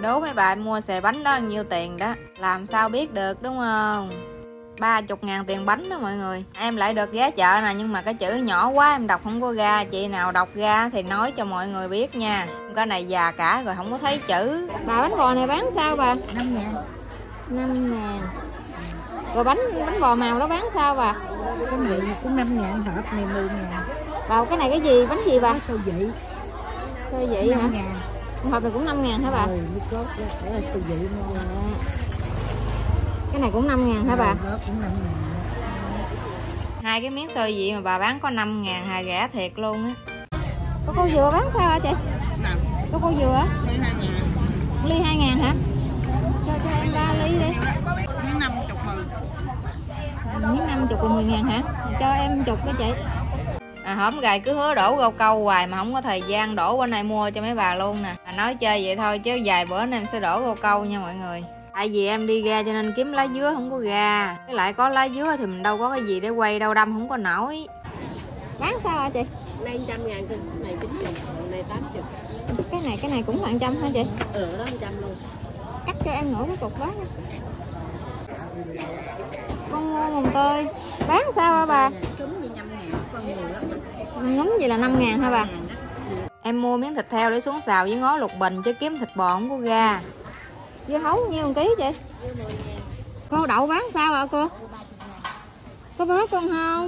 đố mấy bà em mua xề bánh đó bao nhiêu tiền đó. Làm sao biết được đúng không? 30.000 tiền bánh đó mọi người. Em lại được giá chợ nè, nhưng mà cái chữ nhỏ quá em đọc không có ra. Chị nào đọc ra thì nói cho mọi người biết nha. Cái này già cả rồi không có thấy chữ. Bà bánh bò này bán sao bà? 5.000. 5.000. Rồi bánh bò màu đó bán sao bà? Cái này cũng 5.000, hộp này 10.000. Bà cái này cái gì? Bánh gì bà? Sâu vị. Sơ vị hả? 5.000. Hộp này cũng 5.000 hả bà? Đó là sâu vị mua. Cái này cũng 5.000 hả bà? Đó cũng 5.000. Hai cái miếng xôi vị mà bà bán có 5.000 hà, rẻ thiệt luôn á. Có cô dừa bán sao hả chị? Nào. Có cô dừa á? Ly 2.000. Ly 2.000 hả? Cho em 3 ly đi. Miếng 50 10. Miếng 50 và 10.000 hả? Cho em chục đó chị. Hổm gài cứ hứa đổ rau câu hoài mà không có thời gian đổ, bên này mua cho mấy bà luôn nè. Nói chơi vậy thôi chứ vài bữa nay em sẽ đổ rau câu nha mọi người. Tại vì em đi ra cho nên kiếm lá dứa không có ra. Với lại có lá dứa thì mình đâu có cái gì để quay đâu, đâm không có nổi. Bán sao hả chị? Này 100.000, cái này 90, này 80. Cái này cũng là 100 hả chị? Đó 100 luôn. Cắt cho em nổi cái cục đó. Con mua mồng tơi bán sao hả bà? Trúng gì 5.000, con nhiều lắm. Ngúm gì là 5.000 hả bà? Em mua miếng thịt heo để xuống xào với ngó lục bình chứ kiếm thịt bò không có ra. Dưa hấu nhiêu 1 ký chị? Cô đậu bán sao hả cô? Có bớt con không?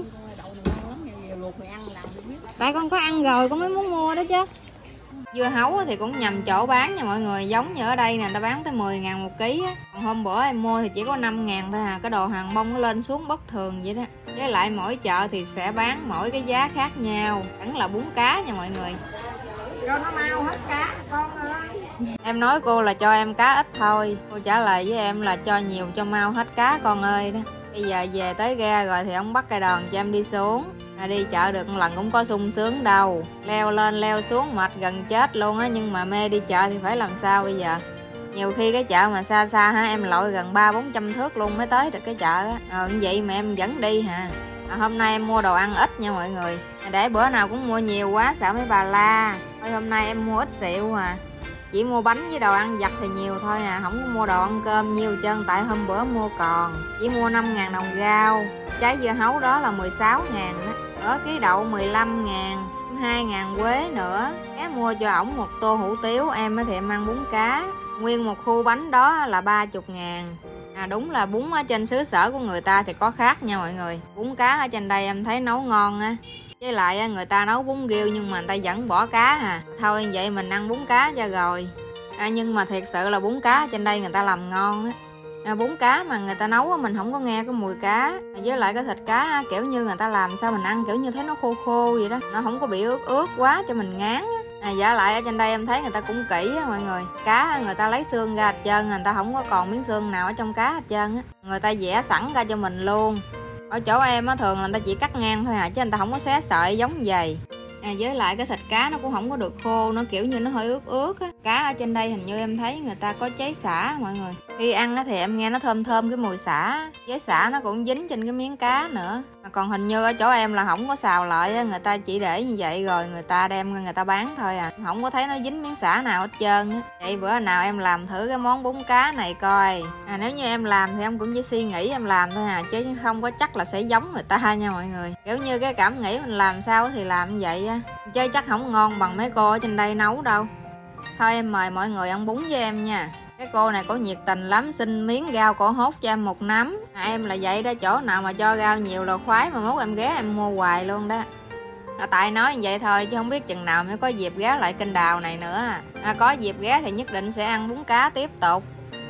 Tại con có ăn rồi con mới muốn mua đó chứ. Dưa hấu thì cũng nhầm chỗ bán nha mọi người. Giống như ở đây nè, người ta bán tới 10.000 1 ký á. Còn hôm bữa em mua thì chỉ có 5.000 thôi à. Cái đồ hàng bông nó lên xuống bất thường vậy đó. Với lại mỗi chợ thì sẽ bán mỗi cái giá khác nhau. Vẫn là bún cá nha mọi người. Cho nó mau hết cá con ơi. Em nói cô là cho em cá ít thôi. Cô trả lời với em là cho nhiều cho mau hết cá con ơi đó. Bây giờ về tới ga rồi thì ông bắt cây đòn cho em đi xuống. Đi chợ được một lần cũng có sung sướng đâu. Leo lên leo xuống mệt gần chết luôn á. Nhưng mà mê đi chợ thì phải làm sao bây giờ. Nhiều khi cái chợ mà xa xa ha, em lội gần 300-400 thước luôn mới tới được cái chợ á. Vậy mà em vẫn đi hả. Hôm nay em mua đồ ăn ít nha mọi người. Để bữa nào cũng mua nhiều quá sợ mấy bà la. Hôm nay em mua ít xịu à. Chỉ mua bánh với đồ ăn vặt thì nhiều thôi à. Không có mua đồ ăn cơm nhiều trơn. Tại hôm bữa mua còn. Chỉ mua 5.000 đồng rau. Trái dưa hấu đó là 16.000 đó. Ở ký đậu 15.000. 2.000 quế nữa. Ké mua cho ổng một tô hủ tiếu. Em thì em ăn bún cá. Nguyên một khu bánh đó là 30.000. Đúng là bún ở trên xứ sở của người ta thì có khác nha mọi người. Bún cá ở trên đây em thấy nấu ngon á. Với lại người ta nấu bún riêu nhưng mà người ta vẫn bỏ cá à. Thôi vậy mình ăn bún cá cho rồi. Nhưng mà thiệt sự là bún cá trên đây người ta làm ngon á. Bún cá mà người ta nấu mình không có nghe cái mùi cá. Với lại cái thịt cá kiểu như người ta làm sao mình ăn kiểu như thấy nó khô khô vậy đó. Nó không có bị ướt ướt quá cho mình ngán á. Giả lại ở trên đây em thấy người ta cũng kỹ á mọi người. Cá người ta lấy xương ra hết trơn, người ta không có còn miếng xương nào ở trong cá hết trơn á. Người ta vẽ sẵn ra cho mình luôn. Ở chỗ em á thường là người ta chỉ cắt ngang thôi à, chứ người ta không có xé sợi giống vậy. Với lại cái thịt cá nó cũng không có được khô, nó kiểu như nó hơi ướt ướt á. Cá ở trên đây hình như em thấy người ta có cháy sả mọi người. Khi ăn á thì em nghe nó thơm thơm cái mùi sả. Với sả nó cũng dính trên cái miếng cá nữa. Còn hình như ở chỗ em là không có xào lại á, người ta chỉ để như vậy rồi người ta đem người ta bán thôi à. Không có thấy nó dính miếng sả nào hết trơn á. Vậy bữa nào em làm thử cái món bún cá này coi. Nếu như em làm thì em cũng chỉ suy nghĩ em làm thôi à, chứ không có chắc là sẽ giống người ta nha mọi người. Kiểu như cái cảm nghĩ mình làm sao thì làm vậy á. Chứ chắc không ngon bằng mấy cô ở trên đây nấu đâu. Thôi em mời mọi người ăn bún với em nha. Cái cô này có nhiệt tình lắm, xin miếng rau cổ hốt cho em một nắm. Em là vậy đó, chỗ nào mà cho rau nhiều là khoái, mà mốt em ghé em mua hoài luôn đó. Tại nói như vậy thôi chứ không biết chừng nào mới có dịp ghé lại kênh Đào này nữa. Có dịp ghé thì nhất định sẽ ăn bún cá tiếp tục.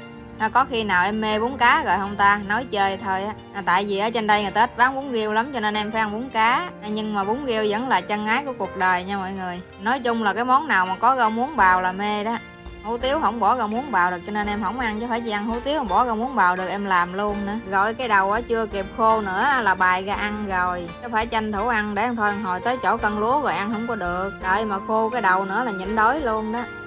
Có khi nào em mê bún cá rồi không ta? Nói chơi thôi á. Tại vì ở trên đây người ta ít bán bún riêu lắm cho nên em phải ăn bún cá. Nhưng mà bún riêu vẫn là chân ái của cuộc đời nha mọi người. Nói chung là cái món nào mà có rau muống bào là mê đó. Hủ tiếu không bỏ rau muống bào được cho nên em không ăn, chứ phải chỉ ăn hủ tiếu mà bỏ rau muống bào được em làm luôn nữa. Rồi cái đầu á chưa kịp khô nữa là bài ra ăn rồi. Chứ phải tranh thủ ăn để thôi hồi tới chỗ cân lúa rồi ăn không có được. Đợi mà khô cái đầu nữa là nhịn đói luôn đó.